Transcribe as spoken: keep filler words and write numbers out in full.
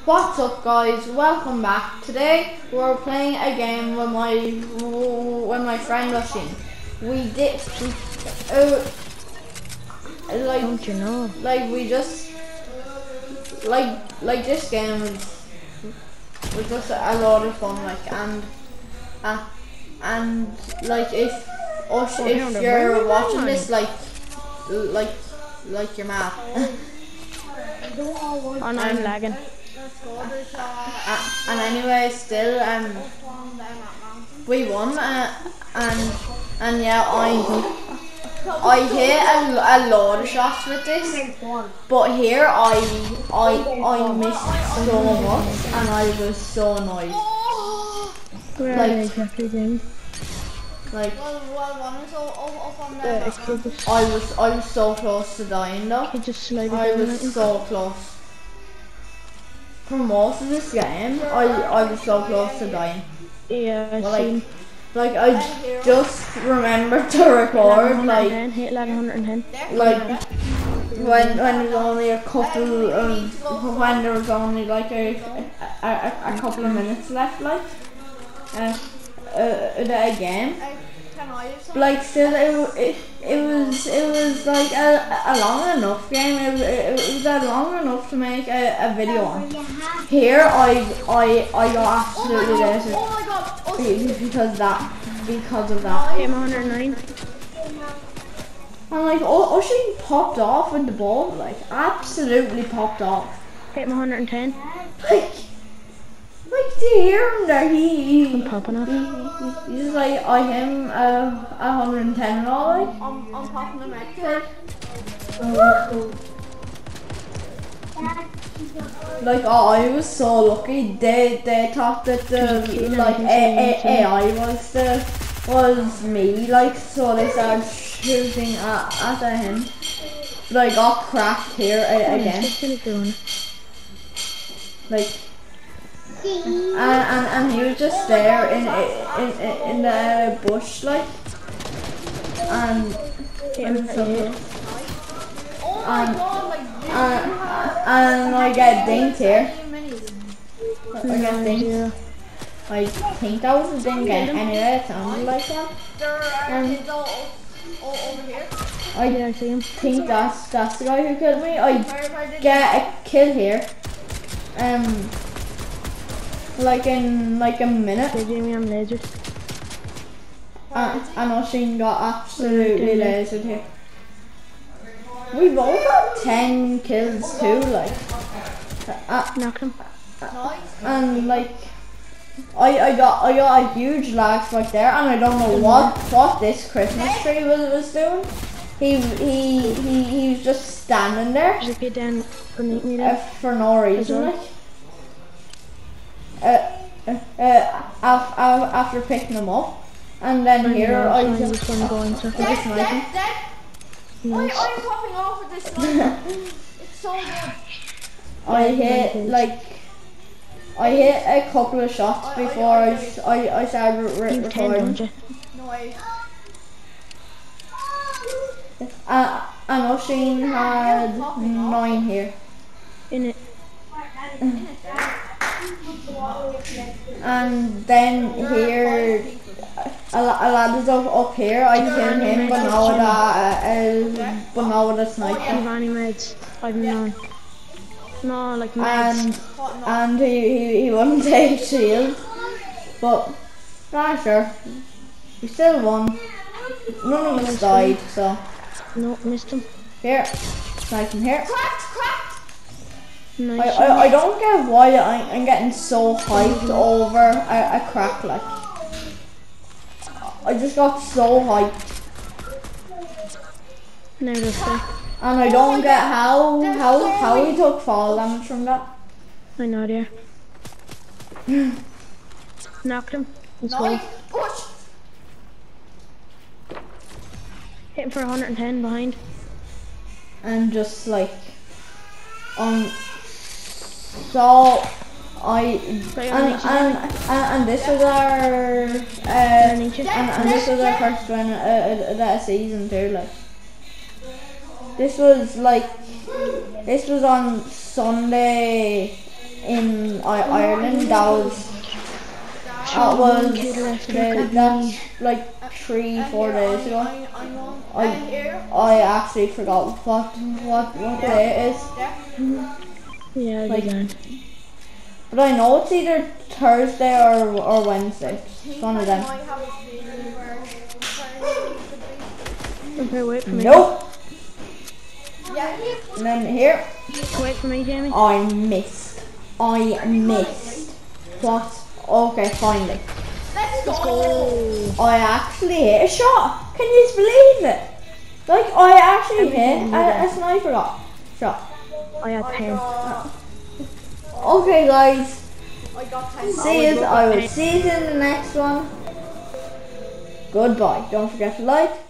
What's up, guys? Welcome back. Today we're playing a game with my with my friend Rushin. We did we, uh, like Don't you know? like we just like like this game was, was just a lot of fun. Like and uh, and like if us Oh, if no, you're no, watching no. this like like like your map. Oh, no, I'm lagging. Uh, and anyway, still, um, we won, uh, and and yeah, I I hit a, a lot of shots with this, but here I I I missed so much, and I was so annoyed. Where Like- are they exactly then? Like The escapists. I was I was so close to dying though. He just slided I down was at me. so close. For most of this game, I I was so close to dying. Yeah, I Well, seen. like, like I just remembered to record, like, hit like one hundred ten. like when when there was only a couple of when there was only like a a, a, a couple of minutes left, like, uh, uh, the game. Like still, it, it it was it was like a, a long enough game. It, it, it was a long enough to make a, a video on. Here, I I I got absolutely lazy because that because of that. Hit one hundred nine. And like, oh, she popped off with the ball, like absolutely popped off. Hit one hundred ten. Like, like do you hear him there? He, I'm he popping off. he he's like I him uh, a hundred and ten and all like. I'm, I'm popping them out. Like oh, I was so lucky. They they thought that the like A A A I was the was me. Like so they started shooting at at him. But I got cracked here a, again. Like. And, and and he was just there in in in, in the bush like, and and so, and, and, and I get dinked here. I get dinked. I think that was a dink anyway. It sounded like that. Um, I Yeah, I see him. think that's that's the guy who killed me. I get a kill here. Um. Like in like a minute. They gave me on lasers. Uh, and Oshin got absolutely lasered here. We both got ten kills too, like. Uh, Knocked him. and like, I I got I got a huge lag spike there, and I don't know what what this Christmas tree was was doing. He he he he was just standing there There's a kid down beneath me uh, there. for no reason, like. Uh, uh, uh, af af after picking them up, and then I here know, I I'm just, just gonna go in circles. I just like him. Why Nice. I'm popping off with this sniper? It's so good. I hit like I hit a couple of shots before I s- I, I started re You've ten, recording. don't you? No way. Uh, and Oshin had nine here, In it. and then here a, lo- a lad is up, up here. I killed him, but now with a, uh, but now with a sniper. You've any meds? I've none. No, like meds. And and he, he, he wouldn't take shield, but ah sure, he still won. None of us died, so No, missed him. here, snipe him here. Cracked, cracked. I, Nice. I, I don't get why I, I'm getting so hyped over a, a crack like. I just got so hyped, Now this guy. and I don't get how how how he took fall damage from that. I know there. Knocked him. Let's go. Nice. Push. Hit him for one hundred ten behind. And just like um so I and and, and, and this was our uh and, and this was our first one uh, uh, that season too, like this was like this was on Sunday in I Ireland. That was that was the, that's like three four days ago. I, I know. I And here. I actually forgot what what what day it is. There. Yeah, I Like- didn't. But I know it's either Thursday or or Wednesday. It's one of them. Might have a video where it's Okay, wait for me. Nope. yeah. And then here. Wait for me, Jamie. I missed. I missed. What? Okay, finally. Let's Let's go. go. I actually hit a shot. Can you believe it? Like, I actually hit Everything you a, a sniper got shot. I had I ten. got, Okay, guys. I got ten. See you. I will see you in the next one. Goodbye. Don't forget to like,